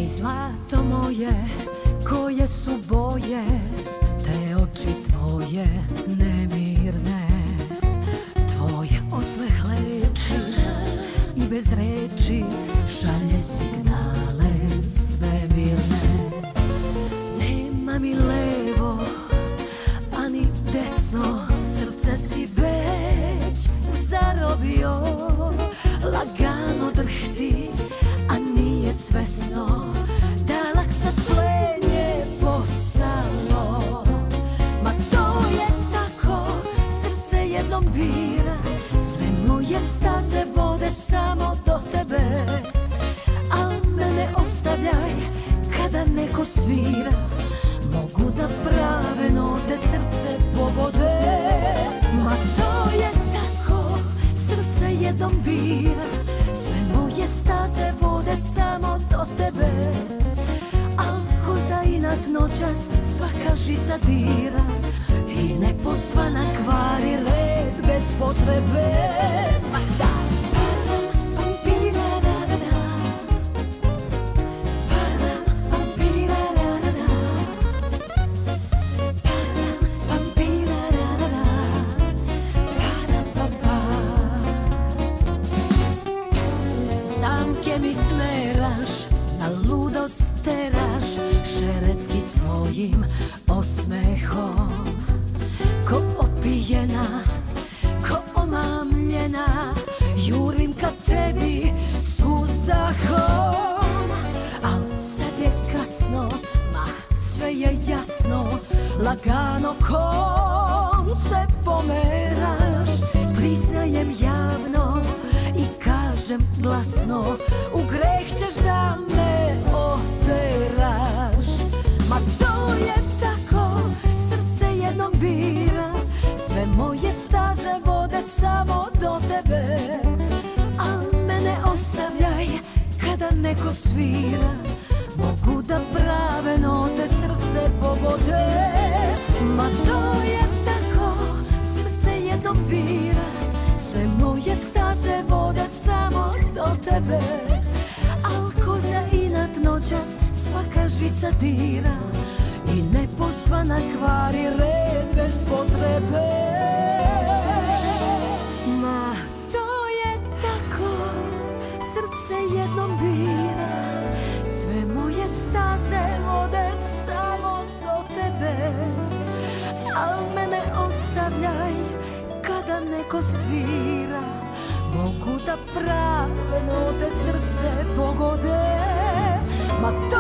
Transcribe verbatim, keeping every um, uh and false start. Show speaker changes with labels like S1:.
S1: zlato moje, koje su boje, te oči tvoje nemirne. Tvoj osmeh leči i bez reči šalje signale svemirne. Nema mi levo, ani desno, srce si već zarobio. Lagano drhti, a nije svesno, dalak sad plenje postalo. Ma to je tako, srce jednom bira, sve moje staze vode samo do tebe. Al mene ostavljaj kada neko svira, mogu da prave note srce pogode. Ma to je tako, srce jednom bira, sve moje staze vode samo do tebe. Al ko za inat noćas svaka žica dira i nepozvana kvari red bez potrebe. Ma da, mi smeraš, na ludost teraš, šeretski svojim osmehom. Ko opijena, ko omamljena, jurim ka tebi s uzdahom. Al sad je kasno, ma sve je jasno, lagano konce pomeraš. Priznajem javno i kažem glasno, u greh ćeš da me oteraš. Ma to je tako, srce jednom bira, sve moje staze vode samo do tebe. Al mene ostavljaj kada neko svira, mogu da prave note srce pogode. Ma to je tako, srce jednom bira, sve moje staze vode samo do tebe. Al ko za inat noćas svaka žica dira i nepozvana kvari red bez potrebe. Ma to je tako, srce jednom bira, sve moje staze vode samo do tebe. Al mene ostavljaj kada neko svira, mogu da prave note srce pogode. Ma to